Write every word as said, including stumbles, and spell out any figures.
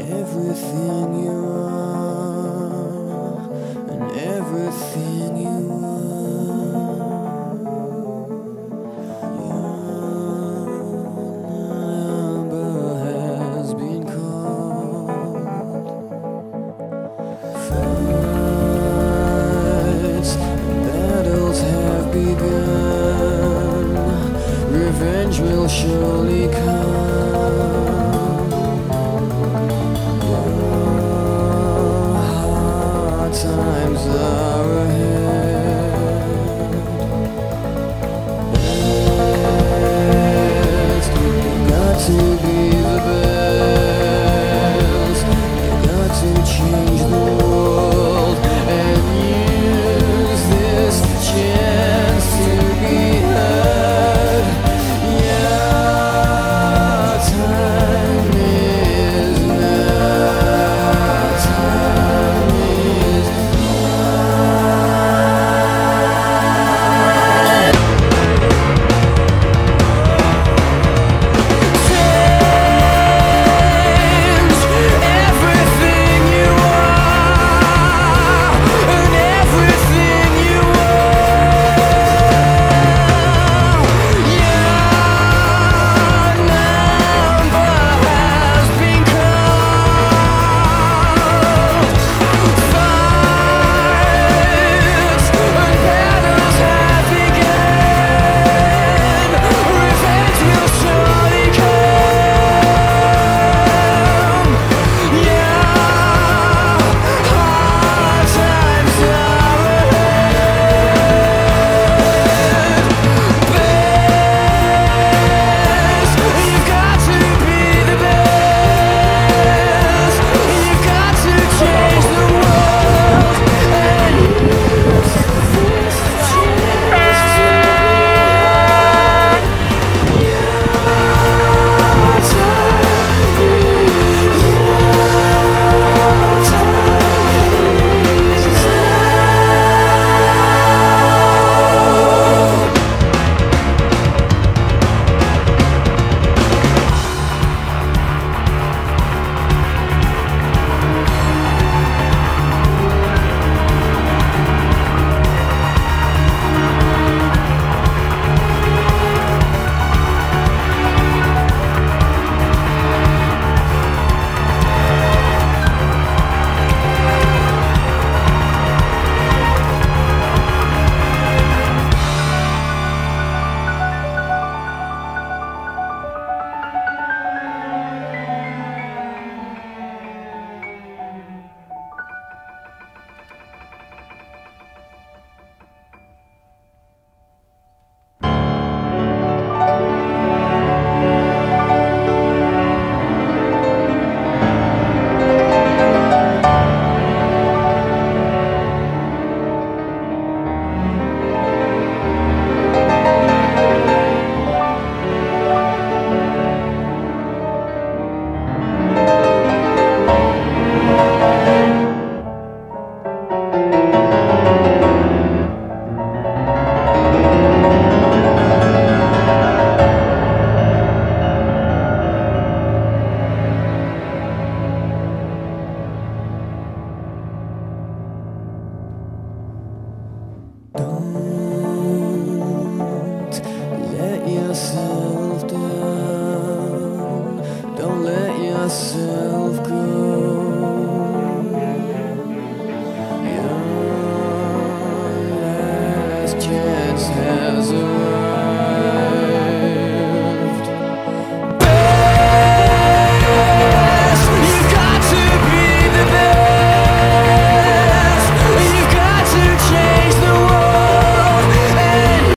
Everything you are, and everything you are, your number has been called. Fights and battles have begun. Revenge will surely come. Times are ahead. Best, you got to be the best. You got to change the world and use this chance to be heard. Yeah, time is now. Time is yourself down. Don't let yourself go. Your last chance has arrived.